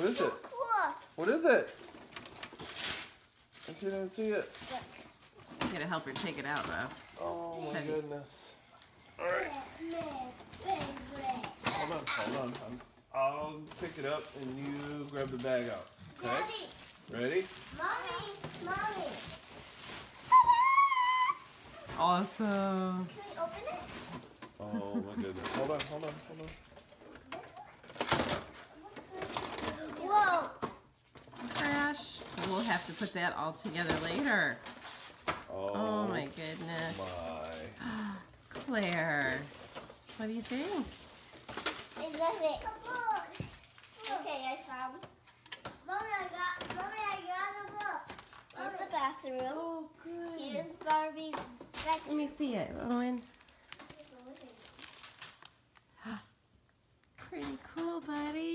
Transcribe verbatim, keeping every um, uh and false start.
What is so it? Cool. What is it? I can't even see it. Look. You gotta help her take it out, though. Oh my Heavy. goodness. All right. Hold on, hold on. I'm, I'll pick it up and you grab the bag out. Okay? Daddy. Ready? Mommy. Mommy. Awesome. Can we open it? Oh my goodness. Hold on, hold on, hold on. Whoa. Crash. We'll have to put that all together later. Oh, Oh my goodness. my. Claire, what do you think? I love it. Okay, I found. Mommy, I got. Mommy, I got a book. Here's the bathroom. Oh, good. Here's Barbie's Let bedroom. me see it, Owen. Pretty cool, buddy.